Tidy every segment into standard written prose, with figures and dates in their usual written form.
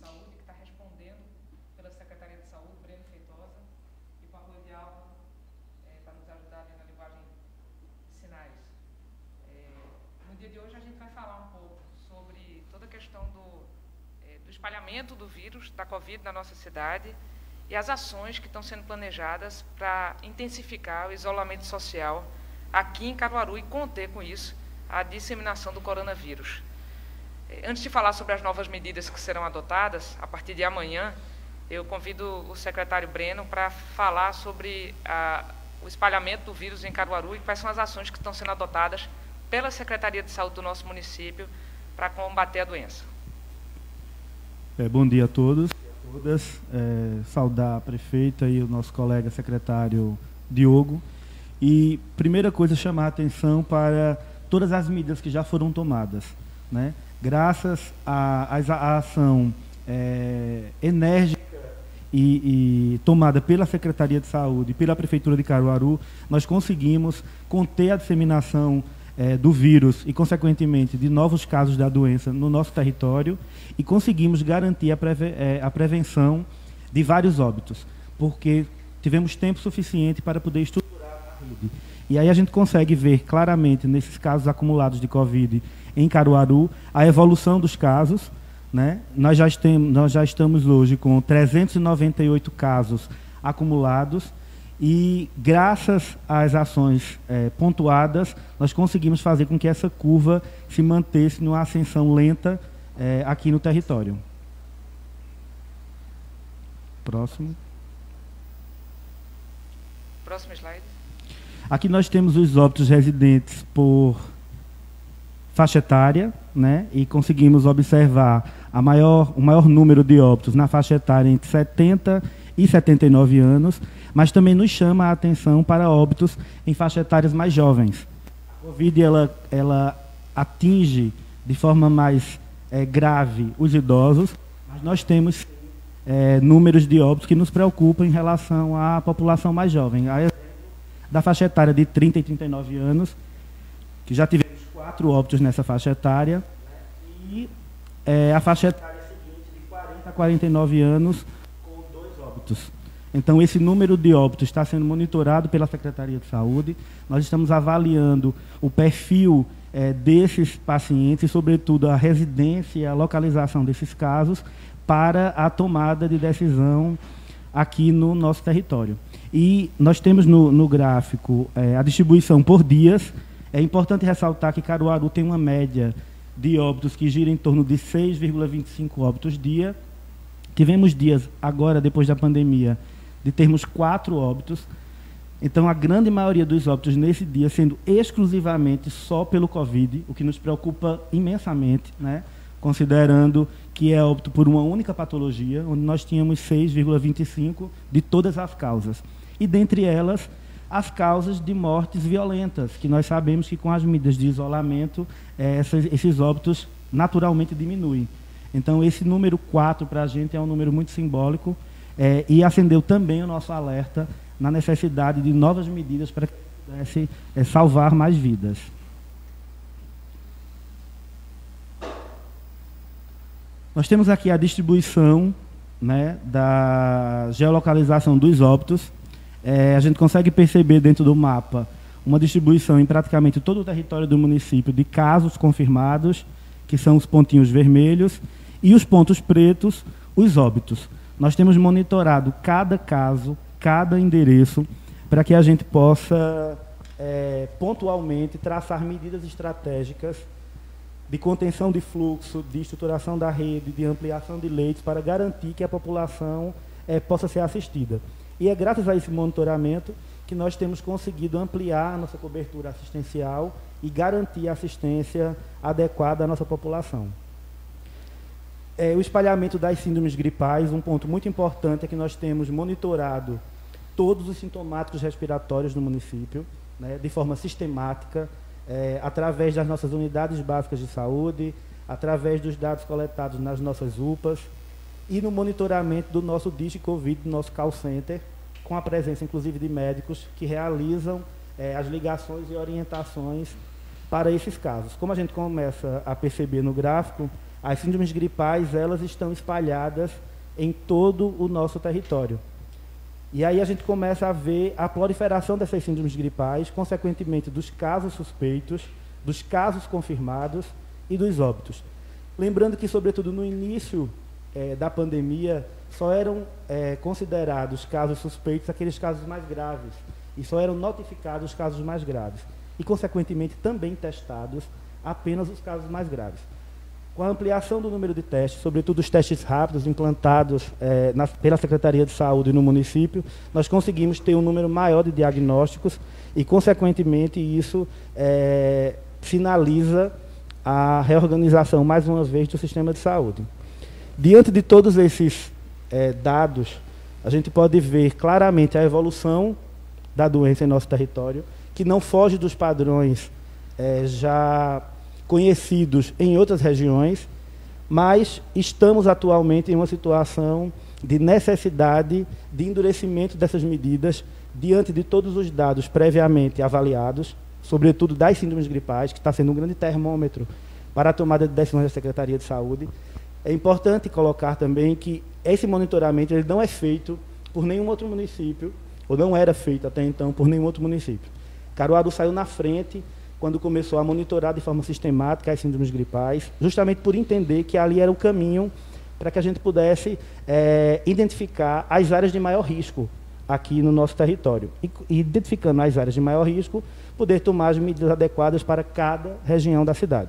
Saúde, que está respondendo pela Secretaria de Saúde, Breno Feitosa, e com a Rua de Alva, para nos ajudar ali na linguagem de sinais. No dia de hoje a gente vai falar um pouco sobre toda a questão do espalhamento do vírus, da Covid na nossa cidade, e as ações que estão sendo planejadas para intensificar o isolamento social aqui em Caruaru e conter com isso a disseminação do coronavírus. Antes de falar sobre as novas medidas que serão adotadas, a partir de amanhã, eu convido o secretário Breno para falar sobre o espalhamento do vírus em Caruaru e quais são as ações que estão sendo adotadas pela Secretaria de Saúde do nosso município para combater a doença. Bom dia a todos e a todas. Saudar a prefeita e o nosso colega secretário Diogo. E, primeira coisa, chamar a atenção para todas as medidas que já foram tomadas, né? Graças à ação enérgica e tomada pela Secretaria de Saúde e pela Prefeitura de Caruaru, nós conseguimos conter a disseminação do vírus e, consequentemente, de novos casos da doença no nosso território e conseguimos garantir a prevenção de vários óbitos, porque tivemos tempo suficiente para poder estruturar a rede. E aí a gente consegue ver claramente, nesses casos acumulados de Covid em Caruaru, a evolução dos casos, né? Nós já estamos hoje com 398 casos acumulados e, graças às ações pontuadas, nós conseguimos fazer com que essa curva se mantesse numa ascensão lenta aqui no território. Próximo. Próximo slide. Aqui nós temos os óbitos residentes por faixa etária, né? E conseguimos observar o maior número de óbitos na faixa etária entre 70 e 79 anos, mas também nos chama a atenção para óbitos em faixas etárias mais jovens. A Covid ela atinge de forma mais grave os idosos, mas nós temos números de óbitos que nos preocupam em relação à população mais jovem. A exemplo da faixa etária de 30 e 39 anos, que já tivemos 4 óbitos nessa faixa etária, e a faixa etária seguinte de 40 a 49 anos com 2 óbitos. Então, esse número de óbitos está sendo monitorado pela Secretaria de Saúde. Nós estamos avaliando o perfil desses pacientes, e, sobretudo, a residência e a localização desses casos para a tomada de decisão aqui no nosso território. E nós temos no gráfico a distribuição por dias. É importante ressaltar que Caruaru tem uma média de óbitos que gira em torno de 6,25 óbitos dia. Tivemos dias agora, depois da pandemia, de termos 4 óbitos. Então, a grande maioria dos óbitos nesse dia sendo exclusivamente só pelo Covid, o que nos preocupa imensamente, né? Considerando que é óbito por uma única patologia, onde nós tínhamos 6,25 de todas as causas. E, dentre elas, as causas de mortes violentas, que nós sabemos que com as medidas de isolamento, esses óbitos naturalmente diminuem. Então, esse número 4 para a gente é um número muito simbólico e acendeu também o nosso alerta na necessidade de novas medidas para que pudesse salvar mais vidas. Nós temos aqui a distribuição, né, da geolocalização dos óbitos. A gente consegue perceber dentro do mapa uma distribuição em praticamente todo o território do município de casos confirmados, que são os pontinhos vermelhos, e os pontos pretos, os óbitos. Nós temos monitorado cada caso, cada endereço, para que a gente possa pontualmente traçar medidas estratégicas de contenção de fluxo, de estruturação da rede, de ampliação de leitos, para garantir que a população possa ser assistida. E é graças a esse monitoramento que nós temos conseguido ampliar a nossa cobertura assistencial e garantir a assistência adequada à nossa população. O espalhamento das síndromes gripais, um ponto muito importante é que nós temos monitorado todos os sintomáticos respiratórios no município, né, de forma sistemática, através das nossas unidades básicas de saúde, através dos dados coletados nas nossas UPAs e no monitoramento do nosso Digi Covid, do nosso call center, com a presença, inclusive, de médicos que realizam as ligações e orientações para esses casos. Como a gente começa a perceber no gráfico, As síndromes gripais, elas estão espalhadas em todo o nosso território. E aí a gente começa a ver a proliferação dessas síndromes gripais, consequentemente dos casos suspeitos, dos casos confirmados e dos óbitos. Lembrando que, sobretudo no início da pandemia, só eram considerados casos suspeitos aqueles casos mais graves, e só eram notificados os casos mais graves, e, consequentemente, também testados apenas os casos mais graves. Com a ampliação do número de testes, sobretudo os testes rápidos implantados pela Secretaria de Saúde no município, nós conseguimos ter um número maior de diagnósticos e, consequentemente, isso sinaliza a reorganização, mais uma vez, do sistema de saúde. Diante de todos esses dados, a gente pode ver claramente a evolução da doença em nosso território, que não foge dos padrões já conhecidos em outras regiões, mas estamos atualmente em uma situação de necessidade de endurecimento dessas medidas diante de todos os dados previamente avaliados, sobretudo das síndromes gripais, que está sendo um grande termômetro para a tomada de decisões da Secretaria de Saúde. É importante colocar também que esse monitoramento ele não é feito por nenhum outro município, ou não era feito até então por nenhum outro município. Caruaru saiu na frente quando começou a monitorar de forma sistemática as síndromes gripais, justamente por entender que ali era o caminho para que a gente pudesse identificar as áreas de maior risco aqui no nosso território. E identificando as áreas de maior risco, poder tomar as medidas adequadas para cada região da cidade.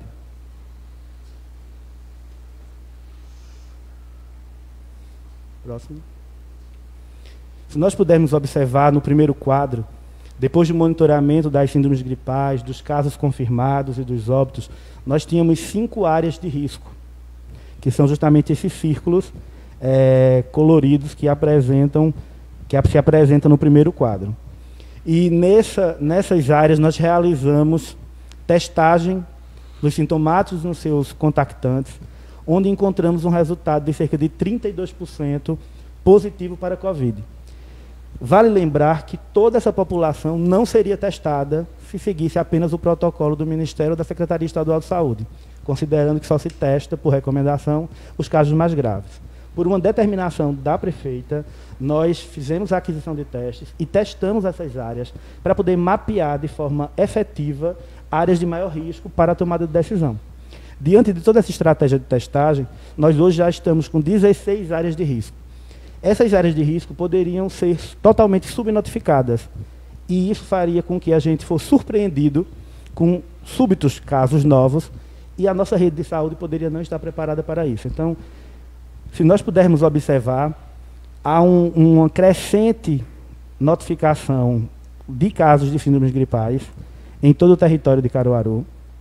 Próximo. Se nós pudermos observar no primeiro quadro, depois do monitoramento das síndromes gripais, dos casos confirmados e dos óbitos, nós tínhamos 5 áreas de risco, que são justamente esses círculos coloridos que se apresentam no primeiro quadro. E nessas áreas nós realizamos testagem dos sintomáticos nos seus contactantes, onde encontramos um resultado de cerca de 32% positivo para a Covid. Vale lembrar que toda essa população não seria testada se seguisse apenas o protocolo do Ministério ou da Secretaria Estadual de Saúde, considerando que só se testa, por recomendação, os casos mais graves. Por uma determinação da prefeita, nós fizemos a aquisição de testes e testamos essas áreas para poder mapear de forma efetiva áreas de maior risco para a tomada de decisão. Diante de toda essa estratégia de testagem, nós hoje já estamos com 16 áreas de risco. Essas áreas de risco poderiam ser totalmente subnotificadas, e isso faria com que a gente fosse surpreendido com súbitos casos novos, e a nossa rede de saúde poderia não estar preparada para isso. Então, se nós pudermos observar, há uma crescente notificação de casos de síndromes gripais em todo o território de Caruaru.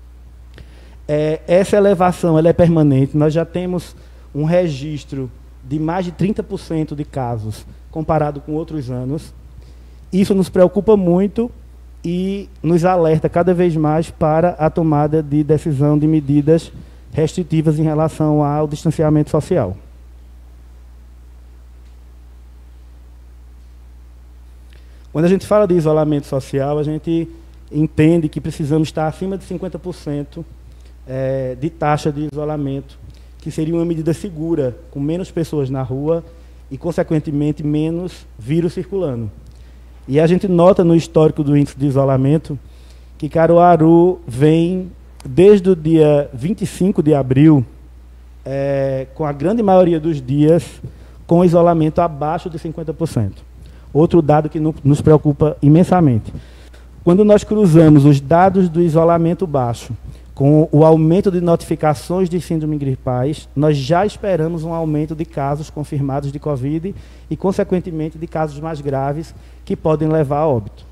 Essa elevação ela é permanente, nós já temos um registro de mais de 30% de casos, comparado com outros anos. Isso nos preocupa muito e nos alerta cada vez mais para a tomada de decisão de medidas restritivas em relação ao distanciamento social. Quando a gente fala de isolamento social, a gente entende que precisamos estar acima de 50% de taxa de isolamento, que seria uma medida segura, com menos pessoas na rua e, consequentemente, menos vírus circulando. E a gente nota no histórico do índice de isolamento que Caruaru vem, desde o dia 25 de abril, com a grande maioria dos dias, com isolamento abaixo de 50%. Outro dado que nos preocupa imensamente. Quando nós cruzamos os dados do isolamento baixo com o aumento de notificações de síndrome gripais, nós já esperamos um aumento de casos confirmados de Covid e, consequentemente, de casos mais graves que podem levar a óbito.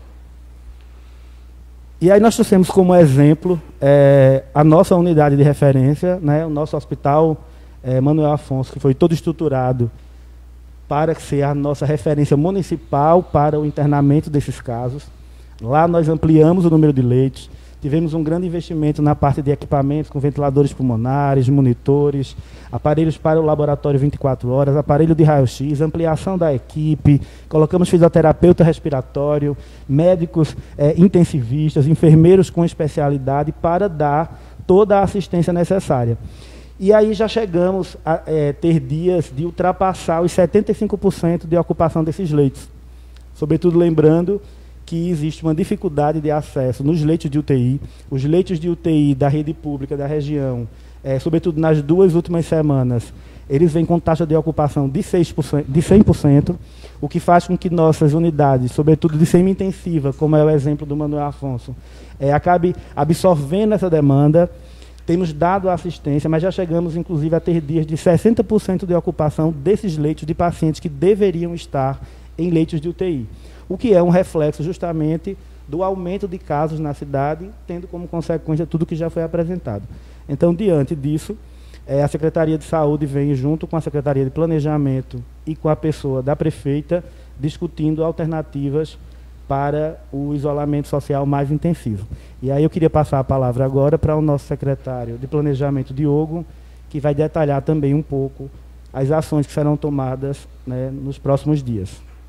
E aí nós trouxemos como exemplo a nossa unidade de referência, né, o nosso hospital Manuel Afonso, que foi todo estruturado para ser a nossa referência municipal para o internamento desses casos. Lá nós ampliamos o número de leitos, tivemos um grande investimento na parte de equipamentos, com ventiladores pulmonares, monitores, aparelhos para o laboratório 24 horas, aparelho de raio-x, ampliação da equipe, colocamos fisioterapeuta respiratório, médicos intensivistas, enfermeiros com especialidade para dar toda a assistência necessária. E aí já chegamos a ter dias de ultrapassar os 75% de ocupação desses leitos. Sobretudo lembrando que existe uma dificuldade de acesso nos leitos de UTI. Os leitos de UTI da rede pública da região, sobretudo nas 2 últimas semanas, eles vêm com taxa de ocupação de 100%, o que faz com que nossas unidades, sobretudo de semi-intensiva, como é o exemplo do Manuel Afonso, acabe absorvendo essa demanda. Temos dado assistência, mas já chegamos, inclusive, a ter dias de 60% de ocupação desses leitos de pacientes que deveriam estar em leitos de UTI, o que é um reflexo justamente do aumento de casos na cidade, tendo como consequência tudo que já foi apresentado. Então, diante disso, a Secretaria de Saúde vem, junto com a Secretaria de Planejamento e com a pessoa da prefeita, discutindo alternativas para o isolamento social mais intensivo. E aí eu queria passar a palavra agora para o nosso secretário de Planejamento, Diogo, que vai detalhar também um pouco as ações que serão tomadas, né, nos próximos dias.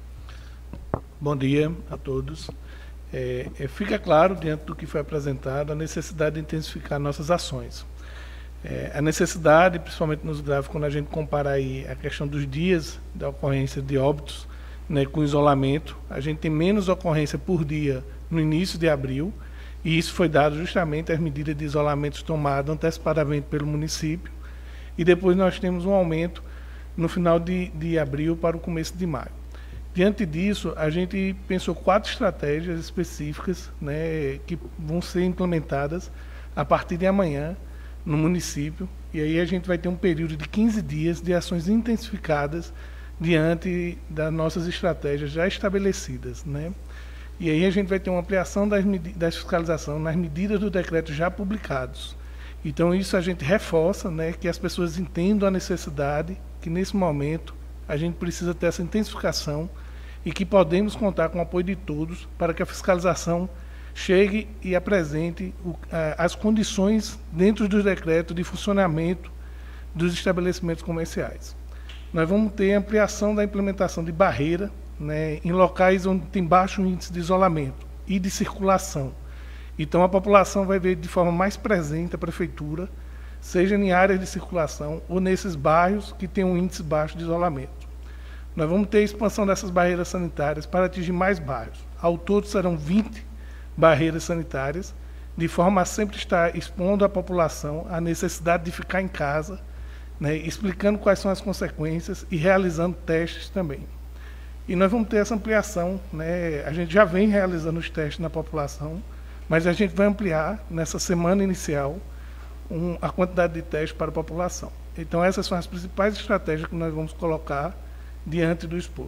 Bom dia a todos. Fica claro, diante do que foi apresentado, a necessidade de intensificar nossas ações. A necessidade, principalmente nos gráficos, quando a gente compara aí a questão dos dias da ocorrência de óbitos, né, com isolamento, a gente tem menos ocorrência por dia no início de abril, e isso foi dado justamente às medidas de isolamento tomadas antecipadamente pelo município, e depois nós temos um aumento no final de abril para o começo de maio. Diante disso, a gente pensou 4 estratégias específicas, né, que vão ser implementadas a partir de amanhã no município, e aí a gente vai ter um período de 15 dias de ações intensificadas diante das nossas estratégias já estabelecidas, né? E aí a gente vai ter uma ampliação da fiscalização nas medidas do decreto já publicados. Então isso a gente reforça, né, que as pessoas entendam a necessidade, que nesse momento a gente precisa ter essa intensificação e que podemos contar com o apoio de todos para que a fiscalização chegue e apresente as condições dentro do decreto de funcionamento dos estabelecimentos comerciais. Nós vamos ter ampliação da implementação de barreira, né, em locais onde tem baixo índice de isolamento e de circulação. Então, a população vai ver de forma mais presente a prefeitura, seja em áreas de circulação ou nesses bairros que têm um índice baixo de isolamento. Nós vamos ter expansão dessas barreiras sanitárias para atingir mais bairros. Ao todo, serão 20 barreiras sanitárias, de forma a sempre estar expondo à população a necessidade de ficar em casa, né, explicando quais são as consequências e realizando testes também. E nós vamos ter essa ampliação, né, a gente já vem realizando os testes na população, mas a gente vai ampliar nessa semana inicial a quantidade de testes para a população. Então essas são as principais estratégias que nós vamos colocar diante do exposto.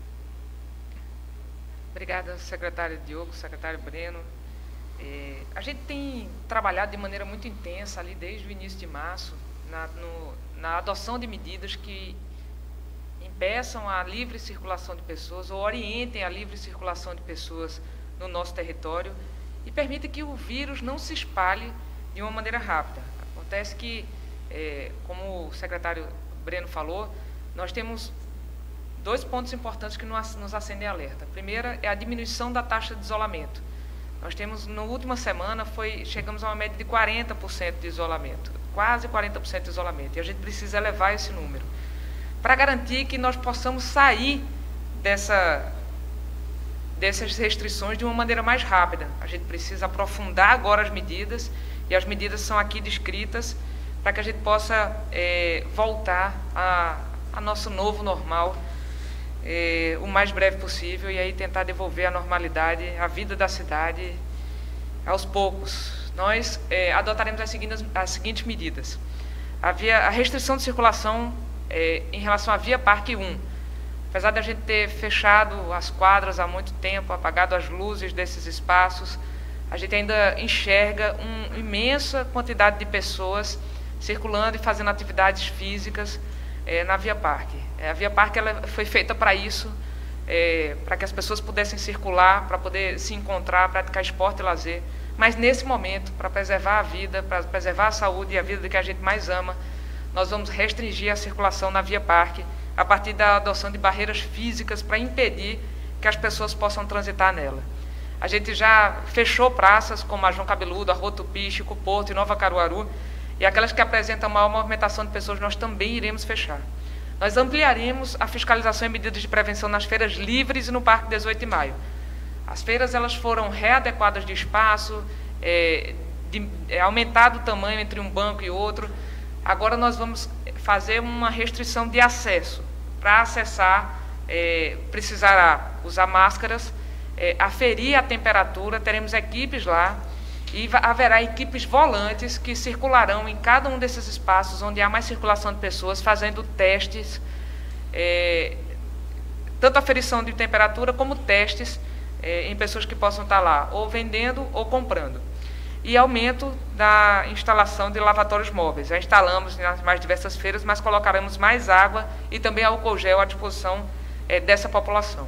Obrigada, secretário Diogo, secretário Breno. A gente tem trabalhado de maneira muito intensa ali desde o início de março na adoção de medidas que impeçam a livre circulação de pessoas ou orientem a livre circulação de pessoas no nosso território e permitem que o vírus não se espalhe de uma maneira rápida. Acontece que, como o secretário Breno falou, nós temos 2 pontos importantes que nos acendem alerta. A primeira é a diminuição da taxa de isolamento. Nós temos, na última semana, chegamos a uma média de 40% de isolamento, quase 40% de isolamento, e a gente precisa elevar esse número, para garantir que nós possamos sair dessas restrições de uma maneira mais rápida. A gente precisa aprofundar agora as medidas, e as medidas são aqui descritas, para que a gente possa voltar a nosso novo normal, o mais breve possível, e aí tentar devolver a normalidade, a vida da cidade, aos poucos. Nós adotaremos as seguintes medidas. A restrição de circulação em relação à Via Parque 1. Apesar de a gente ter fechado as quadras há muito tempo, apagado as luzes desses espaços, a gente ainda enxerga uma imensa quantidade de pessoas circulando e fazendo atividades físicas na Via Parque. A Via Parque ela foi feita para isso, para que as pessoas pudessem circular, para poder se encontrar, praticar esporte e lazer. Mas, nesse momento, para preservar a vida, para preservar a saúde e a vida do que a gente mais ama, nós vamos restringir a circulação na Via Parque a partir da adoção de barreiras físicas para impedir que as pessoas possam transitar nela. A gente já fechou praças como a João Cabeludo, a Rua Tupi, Chico Porto e Nova Caruaru, e aquelas que apresentam maior movimentação de pessoas, nós também iremos fechar. Nós ampliaremos a fiscalização e medidas de prevenção nas feiras livres e no Parque 18 de Maio. As feiras elas foram readequadas de espaço, aumentado o tamanho entre um banco e outro. Agora nós vamos fazer uma restrição de acesso. Para acessar, precisará usar máscaras, aferir a temperatura, teremos equipes lá, e haverá equipes volantes que circularão em cada um desses espaços onde há mais circulação de pessoas, fazendo testes, tanto aferição de temperatura como testes em pessoas que possam estar lá, ou vendendo ou comprando. E aumento da instalação de lavatórios móveis. Já instalamos nas mais diversas feiras, mas colocaremos mais água e também álcool gel à disposição dessa população.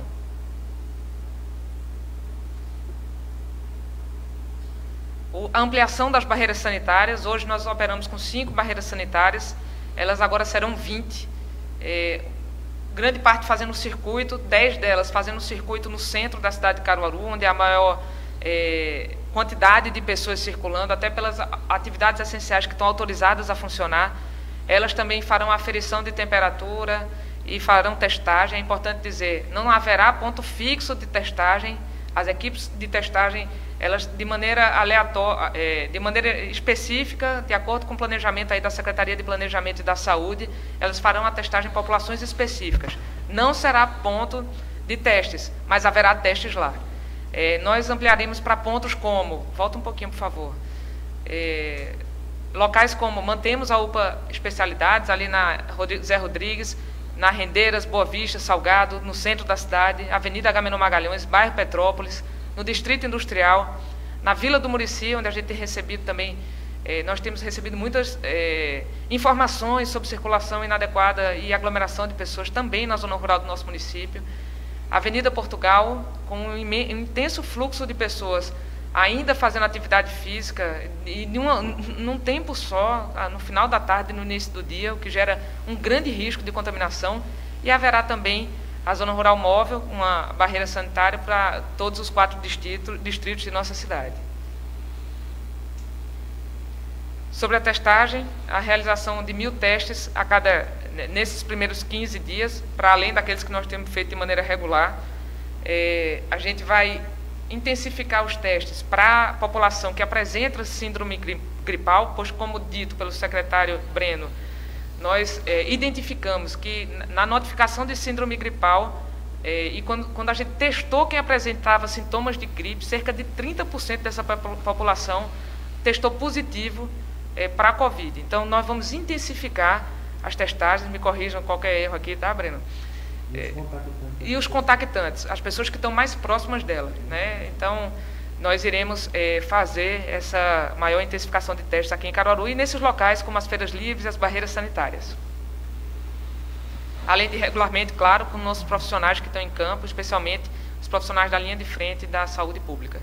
A ampliação das barreiras sanitárias, hoje nós operamos com 5 barreiras sanitárias, elas agora serão 20, grande parte fazendo o circuito, 10 delas fazendo o circuito no centro da cidade de Caruaru, onde há a maior quantidade de pessoas circulando, até pelas atividades essenciais que estão autorizadas a funcionar. Elas também farão aferição de temperatura e farão testagem. É importante dizer, não haverá ponto fixo de testagem, as equipes de testagem, elas de maneira aleatória, de maneira específica, de acordo com o planejamento aí da Secretaria de Planejamento e da Saúde, elas farão a testagem em populações específicas. Não será ponto de testes, mas haverá testes lá. Nós ampliaremos para pontos como, volta um pouquinho, por favor, locais como, mantemos a UPA Especialidades, ali na Zé Rodrigues, na Rendeiras, Boa Vista, Salgado, no centro da cidade, Avenida Agamenon Magalhães, bairro Petrópolis, no Distrito Industrial, na Vila do Murici, onde a gente tem recebido também, nós temos recebido muitas informações sobre circulação inadequada e aglomeração de pessoas também na zona rural do nosso município. Avenida Portugal, com um intenso fluxo de pessoas ainda fazendo atividade física, e num tempo só, no final da tarde e no início do dia, o que gera um grande risco de contaminação, e haverá também a zona rural móvel, uma barreira sanitária para todos os 4 distritos de nossa cidade. Sobre a testagem, a realização de 1000 testes nesses primeiros 15 dias, para além daqueles que nós temos feito de maneira regular. A gente vai intensificar os testes para a população que apresenta síndrome gripal, pois, como dito pelo secretário Breno, nós identificamos que na notificação de síndrome gripal, e quando a gente testou quem apresentava sintomas de gripe, cerca de 30% dessa população testou positivo para a Covid. Então, nós vamos intensificar as testagens, me corrijam qualquer erro aqui, tá, Breno? E os contactantes, as pessoas que estão mais próximas delas, né? Então, nós iremos fazer essa maior intensificação de testes aqui em Caruaru e nesses locais como as feiras livres e as barreiras sanitárias. Além de regularmente, claro, com nossos profissionais que estão em campo, especialmente os profissionais da linha de frente da saúde pública.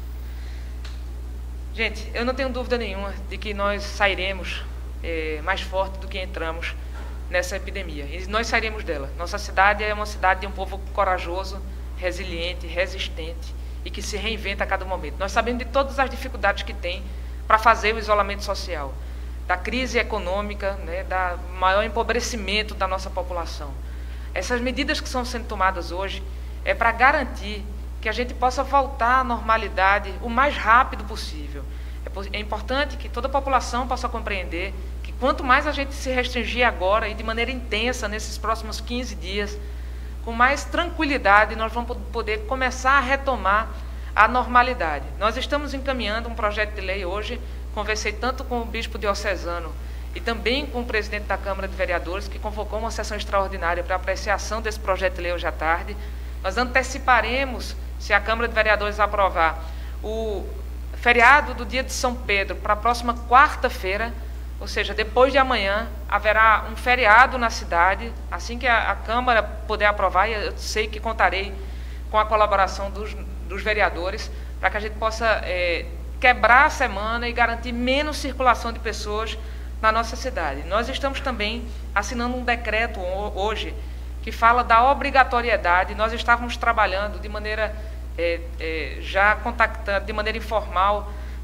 Gente, eu não tenho dúvida nenhuma de que nós sairemos mais forte do que entramos nessa epidemia. E nós sairemos dela. Nossa cidade é uma cidade de um povo corajoso, resiliente, resistente e que se reinventa a cada momento. Nós sabemos de todas as dificuldades que tem para fazer o isolamento social, da crise econômica, né, da maior empobrecimento da nossa população. Essas medidas que estão sendo tomadas hoje é para garantir que a gente possa voltar à normalidade o mais rápido possível. É importante que toda a população possa compreender que quanto mais a gente se restringir agora e de maneira intensa nesses próximos 15 dias, com mais tranquilidade nós vamos poder começar a retomar a normalidade. Nós estamos encaminhando um projeto de lei hoje, conversei tanto com o bispo diocesano e também com o presidente da Câmara de Vereadores, que convocou uma sessão extraordinária para apreciação desse projeto de lei hoje à tarde. Nós anteciparemos, se a Câmara de Vereadores aprovar, o feriado do dia de São Pedro para a próxima quarta-feira, ou seja, depois de amanhã, haverá um feriado na cidade, assim que a Câmara puder aprovar, e eu sei que contarei com a colaboração dos vereadores, para que a gente possa quebrar a semana e garantir menos circulação de pessoas na nossa cidade. Nós estamos também assinando um decreto hoje que fala da obrigatoriedade. Nós estávamos trabalhando de maneira, já contactando, de maneira informal,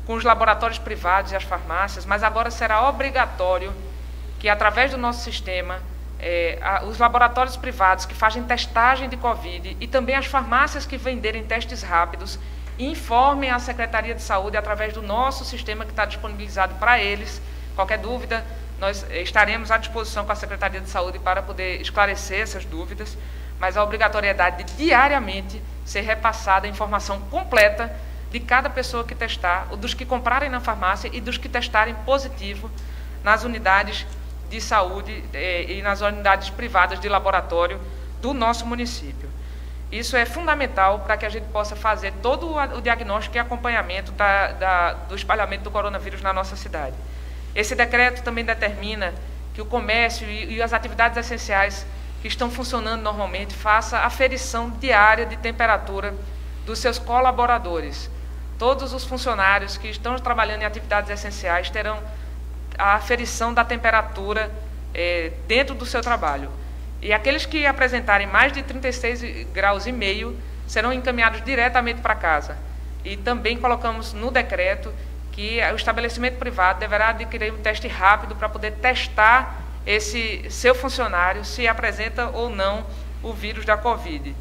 com os laboratórios privados e as farmácias, mas agora será obrigatório que, através do nosso sistema, os laboratórios privados que fazem testagem de Covid e também as farmácias que venderem testes rápidos informem a Secretaria de Saúde através do nosso sistema que está disponibilizado para eles. Qualquer dúvida, nós estaremos à disposição com a Secretaria de Saúde para poder esclarecer essas dúvidas, mas a obrigatoriedade de diariamente ser repassada a informação completa de cada pessoa que testar, dos que comprarem na farmácia e dos que testarem positivo nas unidades de saúde e nas unidades privadas de laboratório do nosso município. Isso é fundamental para que a gente possa fazer todo o diagnóstico e acompanhamento do espalhamento do coronavírus na nossa cidade. Esse decreto também determina que o comércio e as atividades essenciais que estão funcionando normalmente faça aferição diária de temperatura dos seus colaboradores. Todos os funcionários que estão trabalhando em atividades essenciais terão a aferição da temperatura dentro do seu trabalho. E aqueles que apresentarem mais de 36,5 graus serão encaminhados diretamente para casa. E também colocamos no decreto que o estabelecimento privado deverá adquirir um teste rápido para poder testar esse seu funcionário se apresenta ou não o vírus da Covid.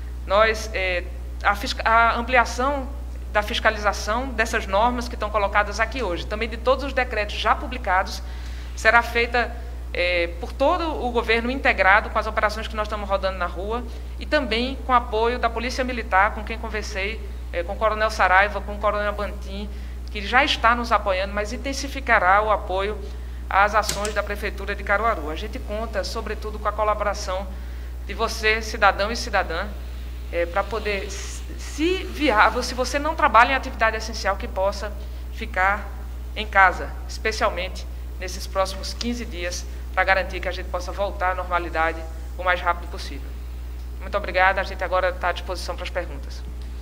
A ampliação da fiscalização dessas normas que estão colocadas aqui hoje, também de todos os decretos já publicados, será feita por todo o governo integrado com as operações que nós estamos rodando na rua e também com apoio da Polícia Militar, com quem conversei, com o Coronel Saraiva, com o Coronel Bantim, que já está nos apoiando, mas intensificará o apoio às ações da Prefeitura de Caruaru. A gente conta, sobretudo, com a colaboração de você, cidadão e cidadã, para poder, se viável, se você não trabalha em atividade essencial, que possa ficar em casa, especialmente nesses próximos 15 dias, para garantir que a gente possa voltar à normalidade o mais rápido possível. Muito obrigada, a gente agora está à disposição para as perguntas.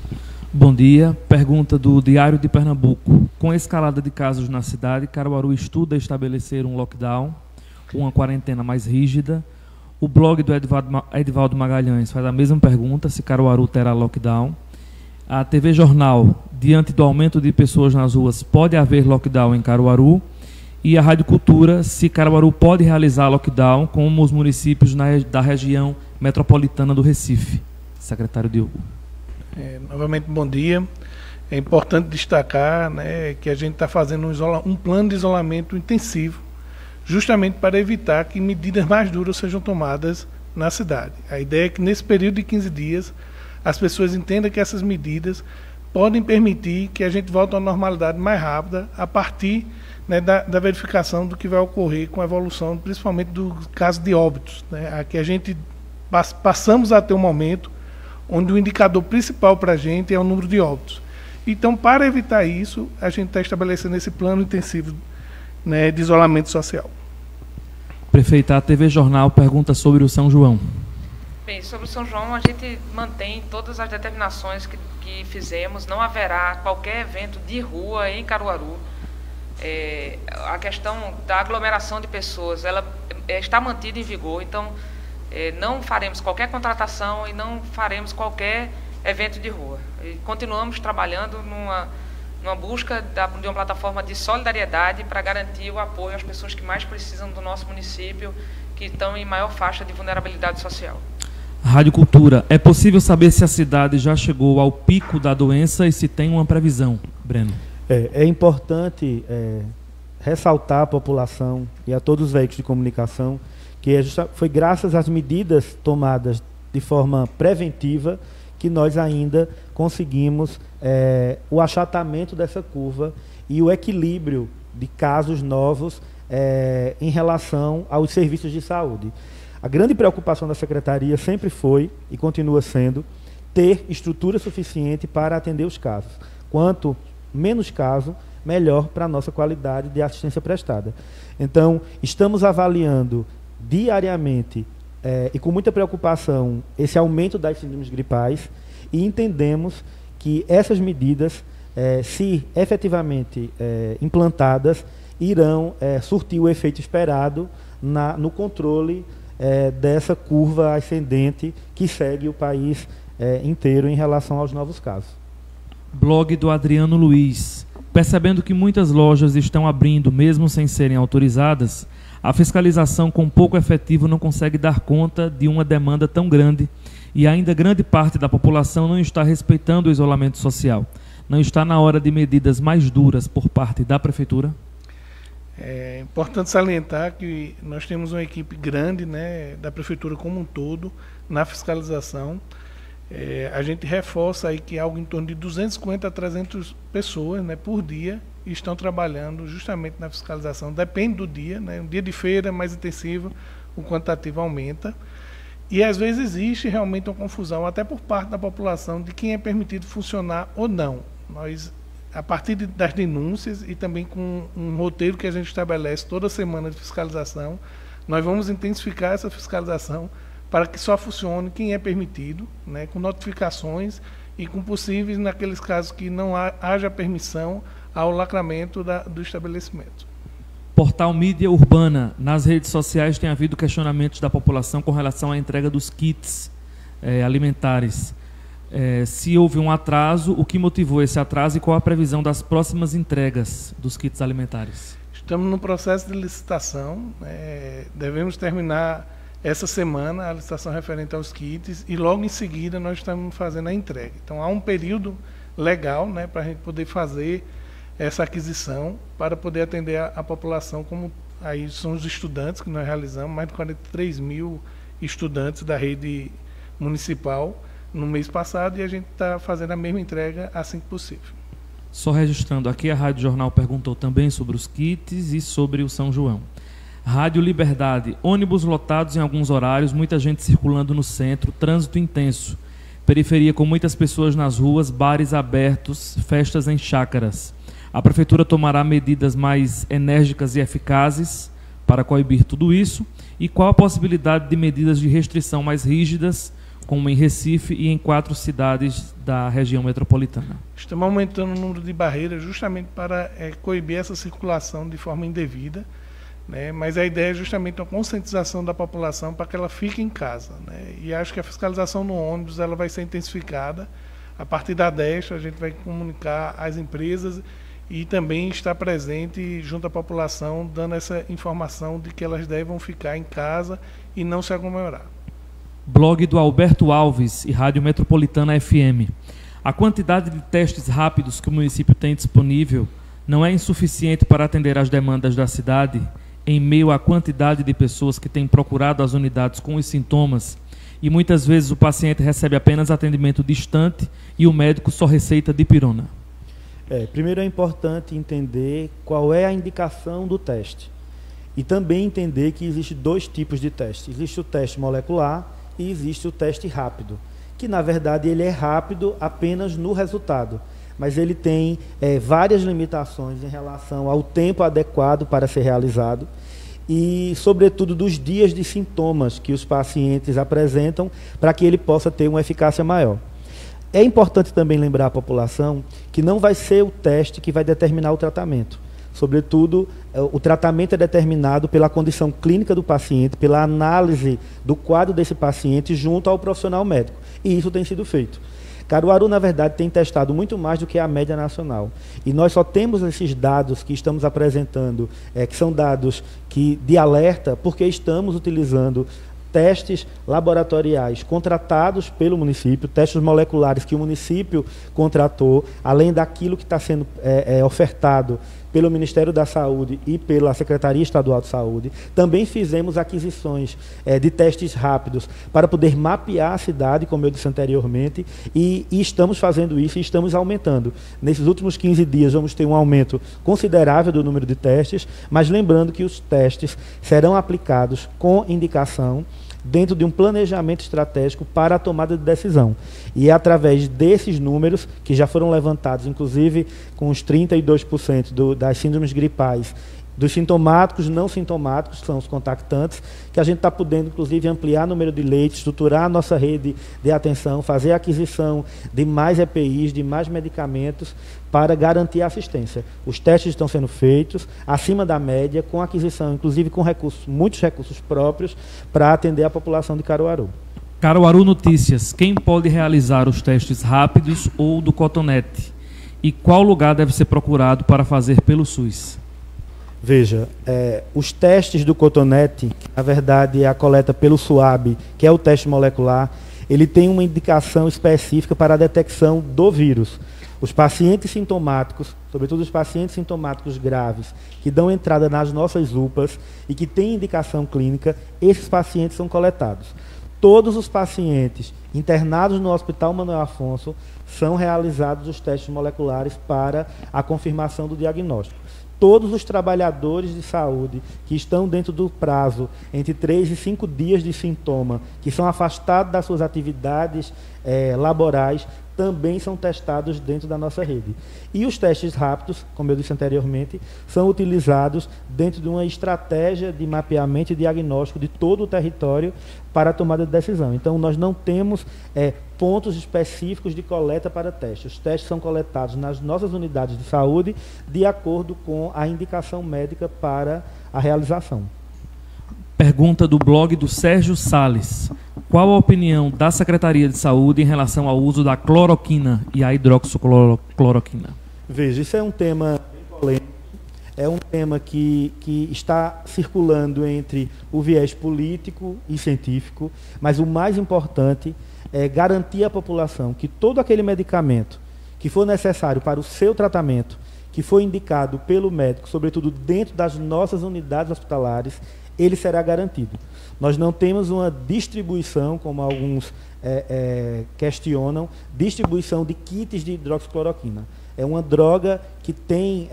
Bom dia. Pergunta do Diário de Pernambuco. Com a escalada de casos na cidade, Caruaru estuda estabelecer um lockdown, uma quarentena mais rígida. O blog do Edivaldo Magalhães faz a mesma pergunta, se Caruaru terá lockdown. A TV Jornal, diante do aumento de pessoas nas ruas, pode haver lockdown em Caruaru? E a Rádio Cultura, se Caruaru pode realizar lockdown como os municípios da região metropolitana do Recife. Secretário Diogo. Novamente, bom dia. É importante destacar, que a gente está fazendo um plano de isolamento intensivo, justamente para evitar que medidas mais duras sejam tomadas na cidade. A ideia é que nesse período de 15 dias as pessoas entendam que essas medidas podem permitir que a gente volte a uma normalidade mais rápida a partir da verificação do que vai ocorrer com a evolução, principalmente do caso de óbitos. Aqui a gente passamos a ter um momento onde o indicador principal para a gente é o número de óbitos. Então, para evitar isso, a gente está estabelecendo esse plano intensivo de isolamento social. Prefeita, a TV Jornal pergunta sobre o São João. Bem, sobre o São João, a gente mantém todas as determinações que fizemos. Não haverá qualquer evento de rua em Caruaru. A questão da aglomeração de pessoas, ela está mantida em vigor. Então, não faremos qualquer contratação e não faremos qualquer evento de rua. E continuamos trabalhando numa busca de uma plataforma de solidariedade para garantir o apoio às pessoas que mais precisam do nosso município, que estão em maior faixa de vulnerabilidade social. Rádio Cultura, é possível saber se a cidade já chegou ao pico da doença e se tem uma previsão? Breno. É importante ressaltar à população e a todos os veículos de comunicação que foi graças às medidas tomadas de forma preventiva que nós ainda conseguimos o achatamento dessa curva e o equilíbrio de casos novos em relação aos serviços de saúde. A grande preocupação da Secretaria sempre foi, e continua sendo, ter estrutura suficiente para atender os casos. Quanto menos caso, melhor para a nossa qualidade de assistência prestada. Então, estamos avaliando diariamente e com muita preocupação esse aumento das síndromes gripais e entendemos que essas medidas, se efetivamente implantadas, irão surtir o efeito esperado no controle dessa curva ascendente que segue o país inteiro em relação aos novos casos. Blog do Adriano Luiz. Percebendo que muitas lojas estão abrindo mesmo sem serem autorizadas, a fiscalização com pouco efetivo não consegue dar conta de uma demanda tão grande e ainda grande parte da população não está respeitando o isolamento social. Não está na hora de medidas mais duras por parte da Prefeitura? É importante salientar que nós temos uma equipe grande, né, da Prefeitura como um todo na fiscalização. A gente reforça aí que algo em torno de 250 a 300 pessoas, né, por dia estão trabalhando justamente na fiscalização. Depende do dia, né, um dia de feira mais intensivo, o quantitativo aumenta. E às vezes existe realmente uma confusão, até por parte da população, de quem é permitido funcionar ou não. Nós, a partir das denúncias e também com um roteiro que a gente estabelece toda semana de fiscalização, nós vamos intensificar essa fiscalização para que só funcione quem é permitido, né, com notificações e com possíveis, naqueles casos que não haja permissão, ao lacramento do estabelecimento. Portal Mídia Urbana. Nas redes sociais tem havido questionamentos da população com relação à entrega dos kits alimentares. Se houve um atraso, o que motivou esse atraso e qual a previsão das próximas entregas dos kits alimentares? Estamos no processo de licitação, devemos terminar essa semana a licitação referente aos kits e logo em seguida nós estamos fazendo a entrega. Então há um período legal, né, para a gente poder fazer essa aquisição para poder atender a população, como aí são os estudantes que nós realizamos, mais de 43 mil estudantes da rede municipal no mês passado, e a gente está fazendo a mesma entrega assim que possível. Só registrando aqui, a Rádio Jornal perguntou também sobre os kits e sobre o São João. Rádio Liberdade, ônibus lotados em alguns horários, muita gente circulando no centro, trânsito intenso, periferia com muitas pessoas nas ruas, bares abertos, festas em chácaras. A Prefeitura tomará medidas mais enérgicas e eficazes para coibir tudo isso? E qual a possibilidade de medidas de restrição mais rígidas, como em Recife e em 4 cidades da região metropolitana? Estamos aumentando o número de barreiras justamente para coibir essa circulação de forma indevida, né? Mas a ideia é justamente a conscientização da população para que ela fique em casa, né? E acho que a fiscalização no ônibus ela vai ser intensificada. A partir da DEST a gente vai comunicar às empresas e também estar presente junto à população, dando essa informação de que elas devem ficar em casa e não se aglomerar. Blog do Alberto Alves e Rádio Metropolitana FM. A quantidade de testes rápidos que o município tem disponível não é insuficiente para atender às demandas da cidade, em meio à quantidade de pessoas que têm procurado as unidades com os sintomas, e muitas vezes o paciente recebe apenas atendimento distante e o médico só receita dipirona. Primeiro é importante entender qual é a indicação do teste. E também entender que existe 2 tipos de teste. Existe o teste molecular e existe o teste rápido, que na verdade ele é rápido apenas no resultado, mas ele tem várias limitações em relação ao tempo adequado para ser realizado e, sobretudo, dos dias de sintomas que os pacientes apresentam para que ele possa ter uma eficácia maior. É importante também lembrar à população que não vai ser o teste que vai determinar o tratamento. Sobretudo, o tratamento é determinado pela condição clínica do paciente, pela análise do quadro desse paciente junto ao profissional médico. E isso tem sido feito. Caruaru, na verdade, tem testado muito mais do que a média nacional. E nós só temos esses dados que estamos apresentando, que são dados de alerta, porque estamos utilizando testes laboratoriais contratados pelo município, testes moleculares que o município contratou, além daquilo que está sendo ofertado pelo Ministério da Saúde e pela Secretaria Estadual de Saúde. Também fizemos aquisições de testes rápidos para poder mapear a cidade, como eu disse anteriormente, e estamos fazendo isso e estamos aumentando. Nesses últimos 15 dias vamos ter um aumento considerável do número de testes, mas lembrando que os testes serão aplicados com indicação dentro de um planejamento estratégico para a tomada de decisão. E é através desses números, que já foram levantados, inclusive com os 32% das síndromes gripais, dos sintomáticos, não sintomáticos, que são os contactantes, que a gente está podendo, inclusive, ampliar o número de leitos, estruturar a nossa rede de atenção, fazer a aquisição de mais EPIs, de mais medicamentos, para garantir a assistência. Os testes estão sendo feitos acima da média, com aquisição, inclusive com muitos recursos próprios, para atender a população de Caruaru. Caruaru Notícias. Quem pode realizar os testes rápidos ou do cotonete? e qual lugar deve ser procurado para fazer pelo SUS? Veja, os testes do cotonete, que na verdade é a coleta pelo SUAB, que é o teste molecular, ele tem uma indicação específica para a detecção do vírus. Os pacientes sintomáticos, sobretudo os pacientes sintomáticos graves, que dão entrada nas nossas UPAs e que têm indicação clínica, esses pacientes são coletados. Todos os pacientes internados no Hospital Manuel Afonso são realizados os testes moleculares para a confirmação do diagnóstico. Todos os trabalhadores de saúde que estão dentro do prazo entre 3 e 5 dias de sintoma, que são afastados das suas atividades laborais, também são testados dentro da nossa rede. E os testes rápidos, como eu disse anteriormente, são utilizados dentro de uma estratégia de mapeamento e diagnóstico de todo o território para a tomada de decisão. Então, nós não temos pontos específicos de coleta para testes. Os testes são coletados nas nossas unidades de saúde de acordo com a indicação médica para a realização. Pergunta do blog do Sérgio Salles. Qual a opinião da Secretaria de Saúde em relação ao uso da cloroquina e a hidroxicloroquina? Veja, isso é um tema bem polêmico, é um tema que está circulando entre o viés político e científico, mas o mais importante é garantir à população que todo aquele medicamento que for necessário para o seu tratamento, que for indicado pelo médico, sobretudo dentro das nossas unidades hospitalares, ele será garantido. Nós não temos uma distribuição, como alguns questionam, distribuição de kits de hidroxicloroquina. É uma droga que tem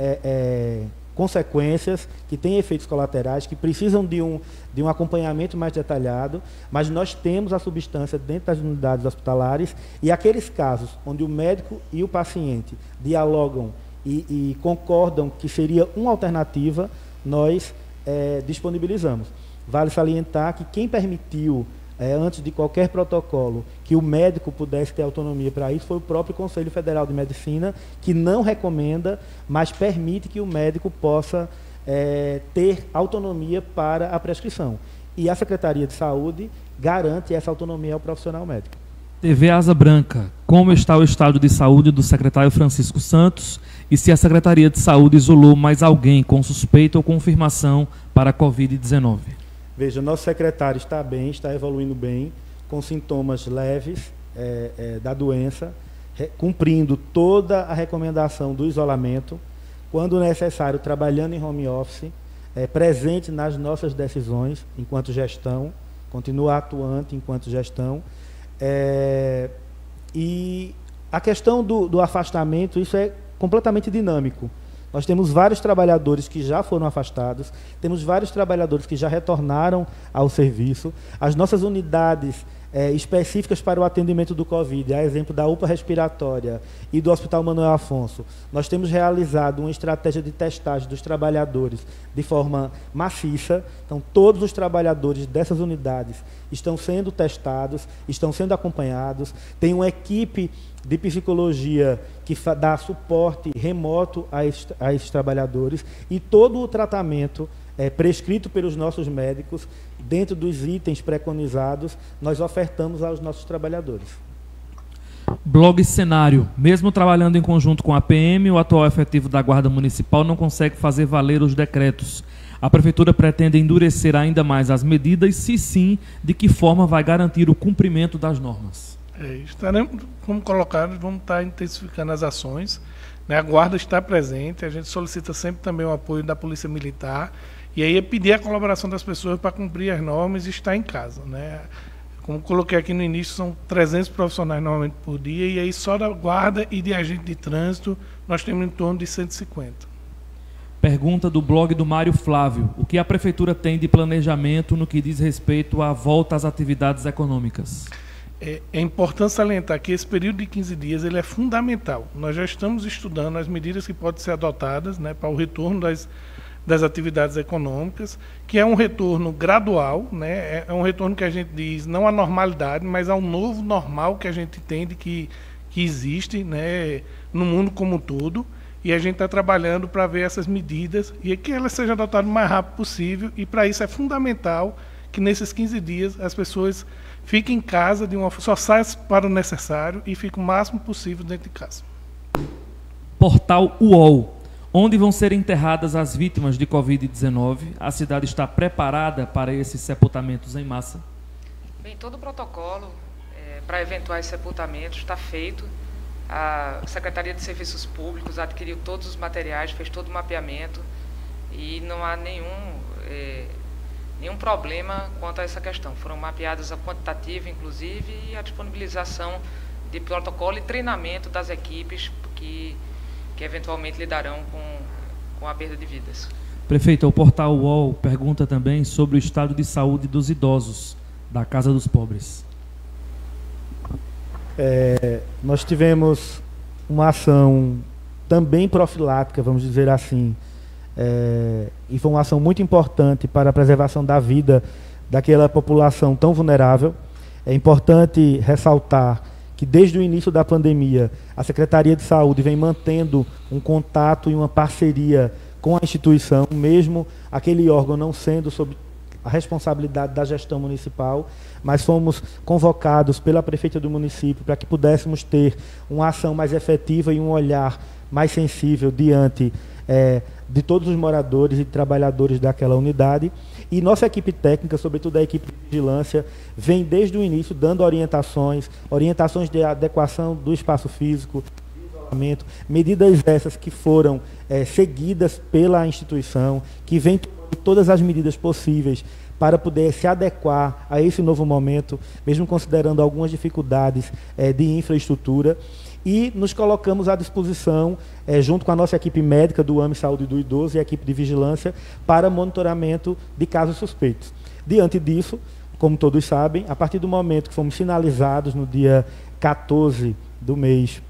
consequências, que tem efeitos colaterais, que precisam de um acompanhamento mais detalhado, mas nós temos a substância dentro das unidades hospitalares e aqueles casos onde o médico e o paciente dialogam e concordam que seria uma alternativa, nós disponibilizamos. Vale salientar que quem permitiu, antes de qualquer protocolo, que o médico pudesse ter autonomia para isso, foi o próprio Conselho Federal de Medicina, que não recomenda, mas permite que o médico possa ter autonomia para a prescrição. E a Secretaria de Saúde garante essa autonomia ao profissional médico. TV Asa Branca, como está o estado de saúde do secretário Francisco Santos e se a Secretaria de Saúde isolou mais alguém com suspeita ou confirmação para a Covid-19? Veja, nosso secretário está bem, está evoluindo bem, com sintomas leves da doença, cumprindo toda a recomendação do isolamento, quando necessário, trabalhando em home office, presente nas nossas decisões enquanto gestão, continua atuante enquanto gestão. E a questão do afastamento, isso é completamente dinâmico. Nós temos vários trabalhadores que já foram afastados, temos vários trabalhadores que já retornaram ao serviço. As nossas unidades específicas para o atendimento do Covid, a exemplo da UPA respiratória e do Hospital Manuel Afonso, nós temos realizado uma estratégia de testagem dos trabalhadores de forma maciça. Então, todos os trabalhadores dessas unidades estão sendo testados, estão sendo acompanhados. Tem uma equipe de psicologia que dá suporte remoto a esses trabalhadores e todo o tratamento prescrito pelos nossos médicos, dentro dos itens preconizados, nós ofertamos aos nossos trabalhadores. Blog Cenário. Mesmo trabalhando em conjunto com a PM, o atual efetivo da Guarda Municipal não consegue fazer valer os decretos. A Prefeitura pretende endurecer ainda mais as medidas, se sim, de que forma vai garantir o cumprimento das normas? Como colocado, vamos estar intensificando as ações, né? A Guarda está presente, a gente solicita sempre também o apoio da Polícia Militar, e aí é pedir a colaboração das pessoas para cumprir as normas e estar em casa, né? Como coloquei aqui no início, são 300 profissionais normalmente por dia, e aí só da Guarda e de agente de trânsito nós temos em torno de 150. Pergunta do blog do Mário Flávio. O que a Prefeitura tem de planejamento no que diz respeito à volta às atividades econômicas? É importante salientar que esse período de 15 dias ele é fundamental. Nós já estamos estudando as medidas que podem ser adotadas, né, para o retorno das atividades econômicas, que é um retorno gradual, né, é um retorno que a gente diz não à normalidade, mas ao novo normal que a gente entende que existe, né, no mundo como um todo, e a gente está trabalhando para ver essas medidas e que elas sejam adotadas o mais rápido possível, e para isso é fundamental que nesses 15 dias as pessoas fiquem em casa, só saiam para o necessário e fiquem o máximo possível dentro de casa. Portal UOL. Onde vão ser enterradas as vítimas de Covid-19? A cidade está preparada para esses sepultamentos em massa? Bem, todo o protocolo para eventuais sepultamentos está feito. A Secretaria de Serviços Públicos adquiriu todos os materiais, fez todo o mapeamento e não há nenhum problema quanto a essa questão. Foram mapeadas a quantitativa, inclusive, e a disponibilização de protocolo e treinamento das equipes que eventualmente lidarão com a perda de vidas. Prefeito, o Portal UOL pergunta também sobre o estado de saúde dos idosos da Casa dos Pobres. Nós tivemos uma ação também profilática, vamos dizer assim, e foi uma ação muito importante para a preservação da vida daquela população tão vulnerável. É importante ressaltar que desde o início da pandemia, a Secretaria de Saúde vem mantendo um contato e uma parceria com a instituição, mesmo aquele órgão não sendo sob a responsabilidade da gestão municipal, mas fomos convocados pela prefeita do município para que pudéssemos ter uma ação mais efetiva e um olhar mais sensível diante de todos os moradores e trabalhadores daquela unidade. E nossa equipe técnica, sobretudo a equipe de vigilância, vem desde o início dando orientações de adequação do espaço físico, de isolamento, medidas essas que foram seguidas pela instituição, que vem tomando todas as medidas possíveis para poder se adequar a esse novo momento, mesmo considerando algumas dificuldades de infraestrutura. E nos colocamos à disposição, junto com a nossa equipe médica do AME Saúde do Idoso e a equipe de vigilância, para monitoramento de casos suspeitos. Diante disso, como todos sabem, a partir do momento que fomos sinalizados no dia 14 do mês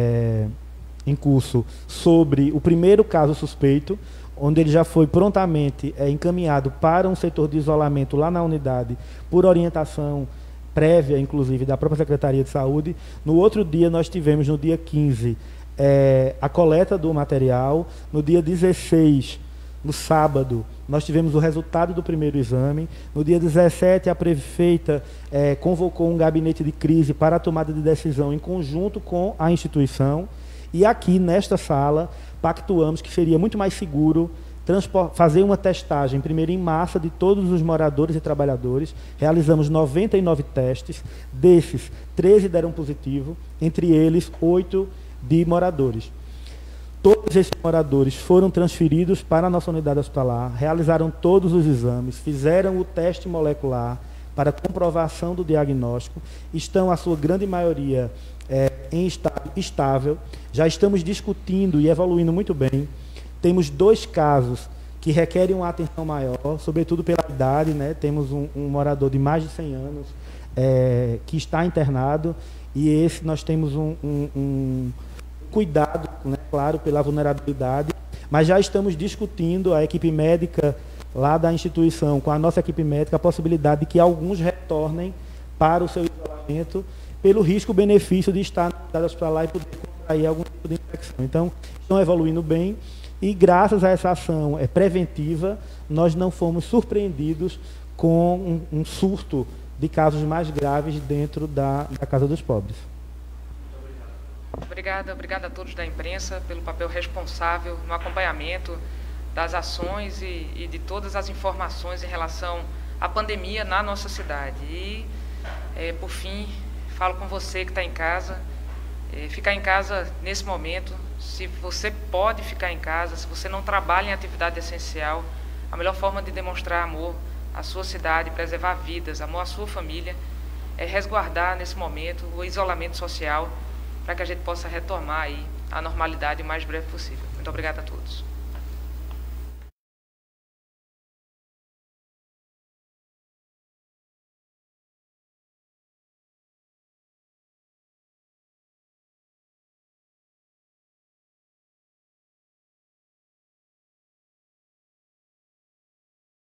em curso sobre o primeiro caso suspeito, onde ele já foi prontamente encaminhado para um setor de isolamento lá na unidade, por orientação prévia, inclusive, da própria Secretaria de Saúde. No outro dia, nós tivemos, no dia 15, a coleta do material. No dia 16, no sábado, nós tivemos o resultado do primeiro exame. No dia 17, a prefeita convocou um gabinete de crise para a tomada de decisão em conjunto com a instituição. E aqui, nesta sala, pactuamos que seria muito mais seguro fazer uma testagem, primeiro em massa, de todos os moradores e trabalhadores. Realizamos 99 testes, desses 13 deram positivo, entre eles 8 de moradores. Todos esses moradores foram transferidos para a nossa unidade hospitalar, realizaram todos os exames, fizeram o teste molecular para comprovação do diagnóstico, estão, a sua grande maioria, em estado estável. Já estamos discutindo e evoluindo muito bem. Temos 2 casos que requerem uma atenção maior, sobretudo pela idade, né? Temos um morador de mais de 100 anos que está internado, e esse nós temos um cuidado, né? Claro, pela vulnerabilidade, mas já estamos discutindo, a equipe médica lá da instituição, com a nossa equipe médica, a possibilidade de que alguns retornem para o seu isolamento, pelo risco-benefício de estar na unidade hospitalar e poder contrair algum tipo de infecção. Então, estão evoluindo bem. E graças a essa ação preventiva, nós não fomos surpreendidos com um surto de casos mais graves dentro da Casa dos Pobres. Obrigada a todos da imprensa pelo papel responsável no acompanhamento das ações e de todas as informações em relação à pandemia na nossa cidade. E, por fim, falo com você que está em casa, ficar em casa nesse momento. Se você pode ficar em casa, se você não trabalha em atividade essencial, a melhor forma de demonstrar amor à sua cidade, preservar vidas, amor à sua família, é resguardar nesse momento o isolamento social, para que a gente possa retomar aí a normalidade o mais breve possível. Muito obrigada a todos.